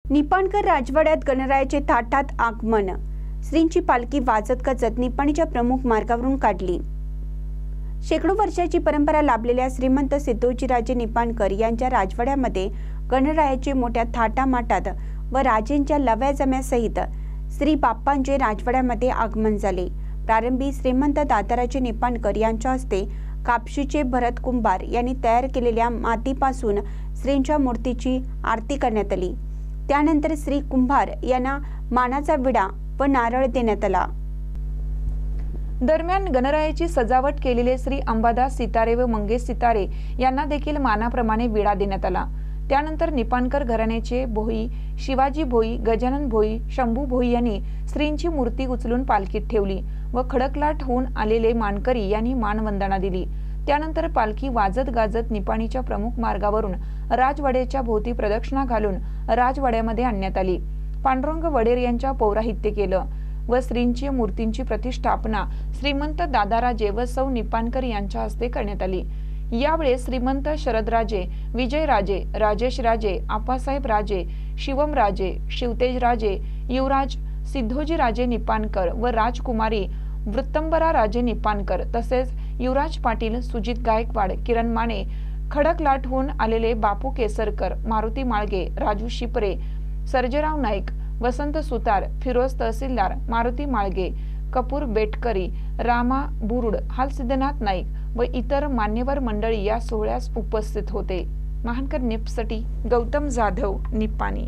निपाणकर राजवाड्यात गणरायाचे थाटात आगमन। श्रींची पालखी वाजत गाजत निपाणीच्या प्रमुख मार्गावरून काढली। शेकडो वर्षाची परंपरा लाभलेल्या श्रीमंत सिद्धोजीराजे निपाणकर यांच्या राजवाड्यामध्ये गणरायाचे मोठ्या थाटामाटात व राजेंच्या लव्या जम्यासहित श्री बाप्पांचे राजवाड्यामध्ये आगमन झाले। प्रारंभी श्रीमंत दादाराजे निपाणकर यांच्या हस्ते कापशीचे भरत कुंभार यांनी तयार केलेल्या मातीपासून श्रींच्या मूर्तीची आरती करण्यात आली। त्यानंतर श्री कुंभार यांना मानाचा विडा व नारळ देण्यात आला। दरम्यान गणरायाची सजावट केलेले श्री अंबादास सितारे व मंगेश सितारे यांना देखील मानाप्रमाणे विडा देण्यात आला। त्यानंतर निपाणकर घराण्याचे भोई, शिवाजी भोई, गजानन भोई, शंभू भोई यांनी श्रींची मूर्ती उचलून पालखीत ठेवली व खडकलाट होऊन आलेले मानकरी यांनी मानवंदना दिली। त्यानंतर पालखी वाजत गाजत निपाणीच्या प्रमुख मार्गावरून राजवाड्याच्या भोवती प्रदक्षिणा घालून राजवाड्यामध्ये आणण्यात आली। पांडुरंग वडेर यांच्या पौराहित्य केलं व श्रींची मूर्तींची प्रतिष्ठापना श्रीमंत दादाराजे व सौ निपाणकर यांच्या हस्ते करण्यात आली। यावेळी श्रीमंत शरदराजे, विजयराजे, राजेशराजे, आप्पासाहेब राजे, शिवमराजे, शिवतेजराजे, युवराज सिद्धोजीराजे निपाणकर व राजकुमारी वृत्तंबरा राजे निपाणकर तसेच युवराज पाटील, सुजित गायकवाड, किरण माने, खडकलाट होऊन आलेले बापू केसरकर, मारुती माळगे, राजू शिपरे, सर्जेराव नाईक, वसंत सुतार, फिरोज तहसीलदार, मारुती माळगे, कपूर बेटकरी, रामा बुरुड, हालसिद्धनाथ नाईक व इतर मान्यवर मंडळी या सोहळ्यास उपस्थित होते। महानकर न्यूजसाठी गौतम जाधव, निपाणी।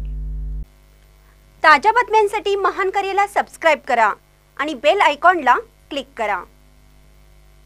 ताज्या बातम्यांसाठी महानकरेला सबस्क्राइब करा आणि बेल आयकॉनला क्लिक करा।